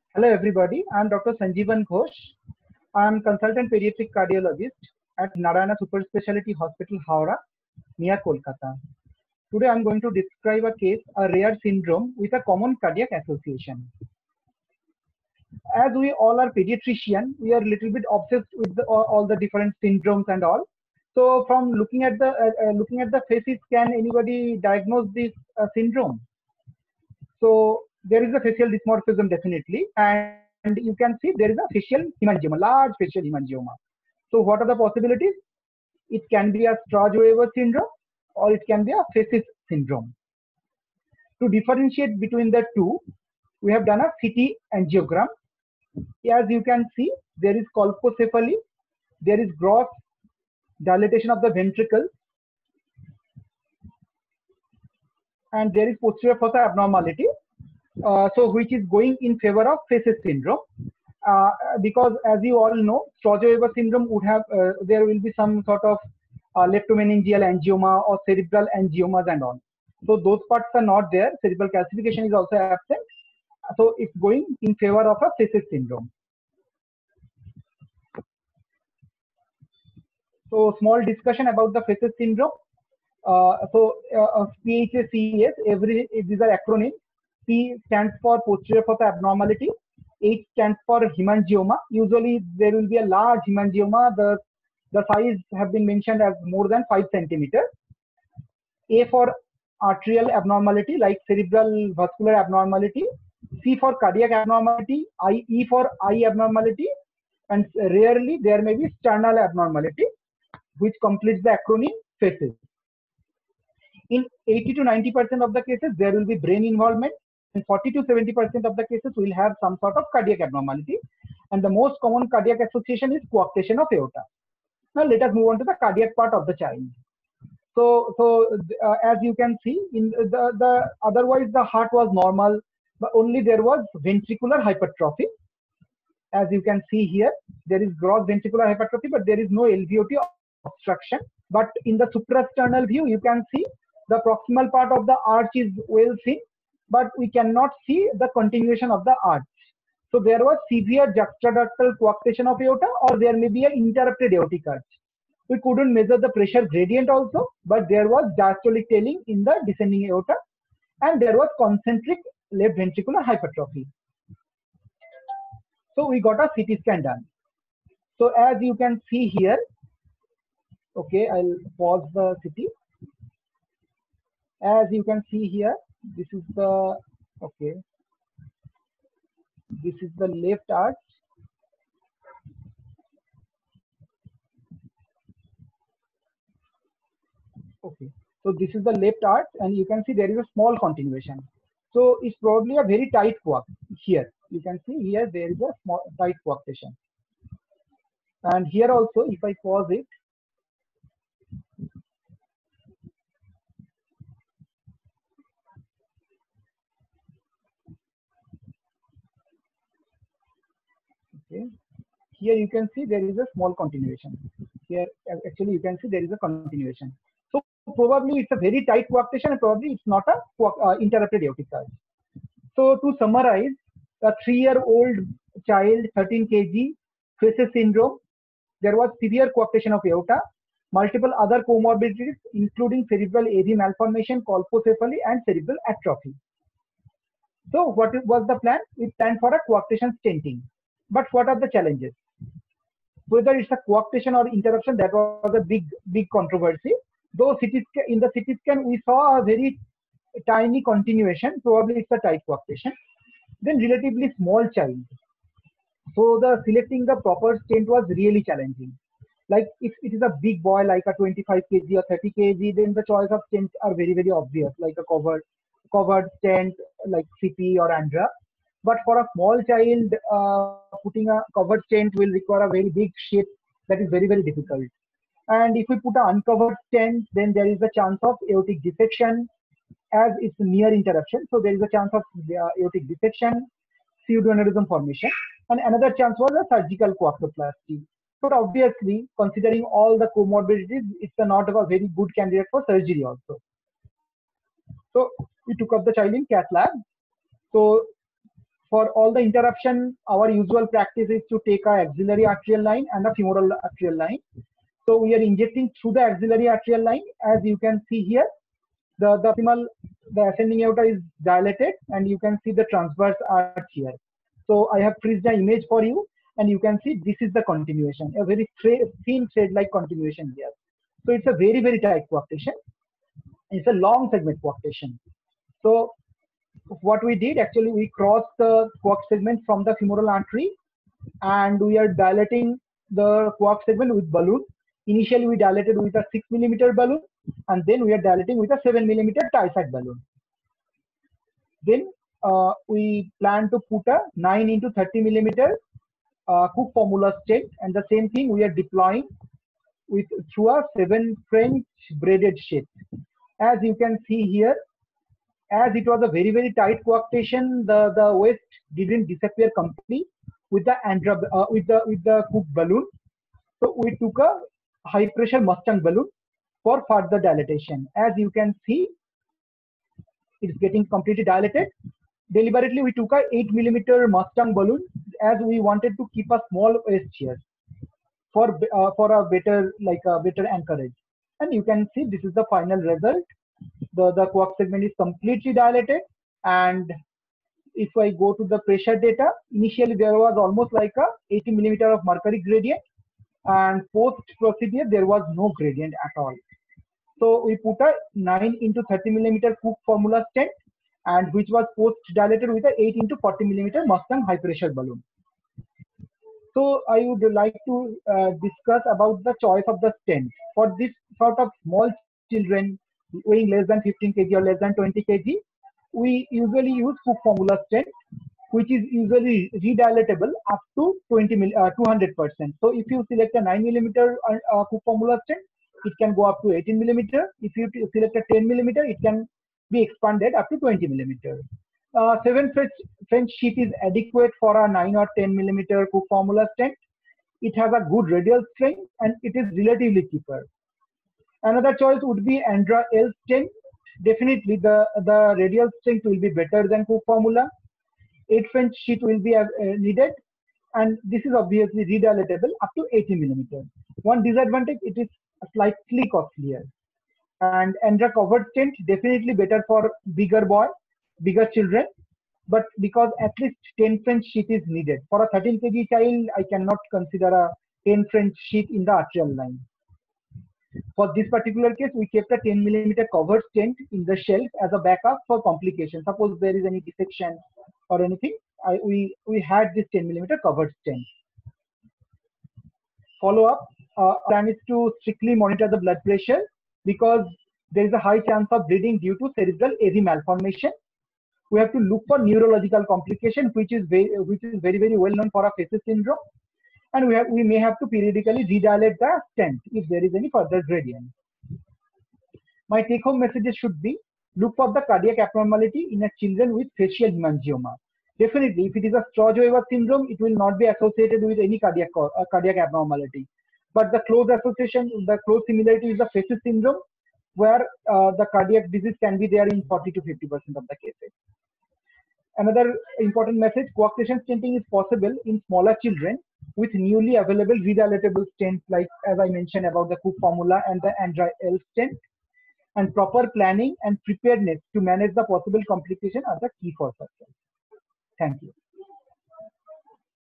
Hello everybody, I am Dr. Sanjeevan Ghosh. I am consultant pediatric cardiologist at Narayana Super Speciality Hospital, Howrah, near Kolkata. Today I am going to describe a case, a rare syndrome with a common cardiac association. As we all are pediatrician, we are a little bit obsessed with all the different syndromes and all. So from looking at the faces, can anybody diagnose this syndrome? So there is a facial dysmorphism definitely, and you can see there is a facial hemangioma, large facial hemangioma. So what are the possibilities? It can be a Sturge-Weber syndrome or it can be a facies syndrome. To differentiate between the two, we have done a CT angiogram. As you can see, there is colpocephaly, there is gross dilatation of the ventricles, and there is posterior fossa abnormality, so which is going in favor of facies syndrome. Because as you all know, Sturge-Weber syndrome would have, there will be some sort of leptomeningeal angioma or cerebral angiomas and all. So those parts are not there. Cerebral calcification is also absent. So it's going in favor of a facies syndrome. So small discussion about the facies syndrome. PHACES, these are acronyms. P stands for posterior fossa abnormality. H stands for hemangioma. Usually there will be a large hemangioma. The size have been mentioned as more than 5 centimeters. A for arterial abnormality like cerebral vascular abnormality. C for cardiac abnormality. E for eye abnormality. And rarely there may be sternal abnormality, which completes the acronym facies. In 80 to 90% of the cases, there will be brain involvement. And 40 to 70% of the cases will have some sort of cardiac abnormality. And the most common cardiac association is coarctation of aorta. Now let us move on to the cardiac part of the child. As you can see, in the otherwise the heart was normal, but only there was ventricular hypertrophy. As you can see here, there is gross ventricular hypertrophy, but there is no LVOT obstruction. But in the suprasternal view, you can see the proximal part of the arch is well seen, but we cannot see the continuation of the arch. So there was severe juxtaductal coarctation of aorta, or there may be an interrupted aortic arch. We couldn't measure the pressure gradient also, but there was diastolic tailing in the descending aorta, and there was concentric left ventricular hypertrophy. So we got a CT scan done. So as you can see here, okay, I'll pause the CT. As you can see here, this is the, okay, this is the left arch. Okay, so this is the left arch, and you can see there is a small continuation. So it's probably a very tight coarc here. You can see here there is a small tight coarctation. And here also, if I pause it, okay, here you can see there is a small continuation. Here actually you can see there is a continuation. So probably it's a very tight coarctation, and probably it's not a interrupted aortic arch. So to summarize, a 3-year-old child, 13 kg, facies syndrome. There was severe coarctation of aorta, multiple other comorbidities, including cerebral AV malformation, colpocephaly, and cerebral atrophy. So what was the plan? We planned for a coarctation stenting. But what are the challenges? Whether it's a coarctation or interruption, that was a big controversy. Though in the CT scan, we saw a very tiny continuation, probably it's a tight coarctation. Then relatively small child. So selecting the proper stent was really challenging. Like if it is a big boy, like a 25 kg or 30 kg, then the choice of stents are very, very obvious, like a covered stent like CP or Andra. But for a small child, putting a covered stent will require a very big sheath that is very, very difficult. And if we put an uncovered stent, then there is a chance of aortic dissection, as it's near interruption. So there is a chance of aortic dissection, pseudoaneurysm formation, and another chance was a surgical coarctoplasty. But obviously, considering all the comorbidities, it's not a very good candidate for surgery also. So we took up the child in cath lab. So for all the interruption, our usual practice is to take a axillary arterial line and a femoral arterial line. So we are injecting through the axillary arterial line. As you can see here, the ascending aorta is dilated, and you can see the transverse arch here. So I have freezed the image for you, and you can see this is the continuation, a very thin thread-like continuation here. So it's a very, very tight coarctation. It's a long segment coarctation. So what we did, actually, we crossed the coarc segment from the femoral artery, and we are dilating the coarc segment with balloon. Initially, we dilated with a 6 mm balloon, and then we are dilating with a 7 mm tie-side balloon. Then we plan to put a 9 into 30 mm Cook formula stent, and the same thing we are deploying through a 7 French braided sheath. As you can see here, as it was a very, very tight coarctation, the waist didn't disappear completely with the Cook balloon. So we took a high pressure Mustang balloon for further dilatation. As you can see, it's getting completely dilated. Deliberately, we took a 8 mm Mustang balloon, as we wanted to keep a small waist here for a better anchorage. And you can see this is the final result. The coarc segment is completely dilated, and if I go to the pressure data, initially there was almost like a 80 mm of mercury gradient, and post procedure there was no gradient at all. So we put a 9 into 30 mm Cook formula stent, and which was post dilated with a 8 into 40 mm Mustang high pressure balloon. So I would like to discuss about the choice of the stent. For this sort of small children weighing less than 15 kg or less than 20 kg, we usually use Cook formula stent, which is usually redilatable up to 200%. So if you select a 9 mm Cook formula stent, it can go up to 18 mm. If you select a 10 mm, it can be expanded up to 20 mm. 7 French sheath is adequate for a 9 or 10 mm Cook formula stent. It has a good radial strength, and it is relatively cheaper. Another choice would be Andra L stent. Definitely the radial strength will be better than Cook formula. 8 French sheath will be needed, and this is obviously redilatable up to 80 mm. One disadvantage, it is slightly costlier. And Andra covered stent, definitely better for bigger children, but because at least 10 French sheath is needed. For a 13 kg child, I cannot consider a 10 French sheath in the arterial line. For this particular case, we kept a 10 mm covered stent in the shelf as a backup for complications. Suppose there is any dissection or anything, we had this 10 mm covered stent. Follow-up plan is to strictly monitor the blood pressure, because there is a high chance of bleeding due to cerebral AV malformation. We have to look for neurological complication, which is very, very well known for a Fessy syndrome, and we may have to periodically redilate the stent if there is any further gradient. My take-home messages should be: look for the cardiac abnormality in a children with facial hemangioma. Definitely, if it is a Sturge-Weber syndrome, it will not be associated with any cardiac abnormality. But the close association, the close similarity is the Fessy syndrome, where the cardiac disease can be there in 40 to 50% of the cases. Another important message: coarctation stenting is possible in smaller children with newly available redilatable stents, like as I mentioned about the Cook formula and the Andra L stent. And proper planning and preparedness to manage the possible complication are the key for success. Thank you.